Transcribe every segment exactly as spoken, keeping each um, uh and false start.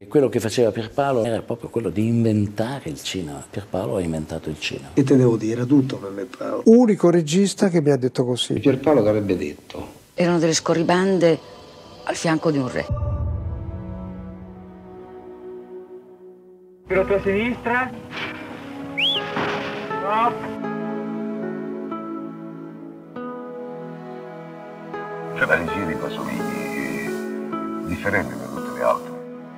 Quello che faceva Pierpaolo era proprio quello di inventare il cinema. Pierpaolo ha inventato il cinema. E te devo dire, era tutto per me Paolo. Unico regista che mi ha detto così. Pierpaolo t'avrebbe detto. Erano delle scorribande al fianco di un re. Per la tua sinistra. No. C'è la regia di Pasolini, differente da tutte le altre.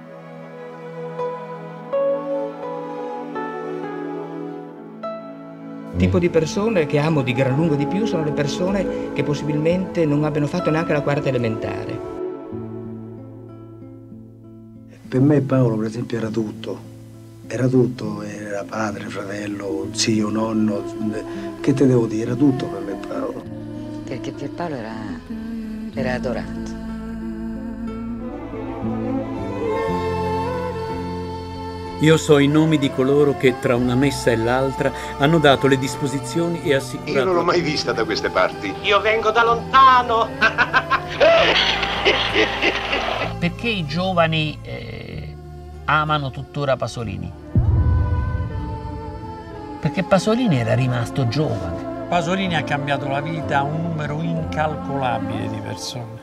Il tipo di persone che amo di gran lunga di più sono le persone che possibilmente non abbiano fatto neanche la quarta elementare. Per me Paolo, per esempio, era tutto. Era tutto, era padre, fratello, zio, nonno. Che te devo dire, era tutto per me Paolo. Perché Pierpaolo era, era adorato. Io so i nomi di coloro che tra una messa e l'altra hanno dato le disposizioni e assicurato... Io non l'ho mai vista da queste parti. Io vengo da lontano. Perché i giovani eh, amano tuttora Pasolini? Perché Pasolini era rimasto giovane. Pasolini ha cambiato la vita a un numero incalcolabile di persone.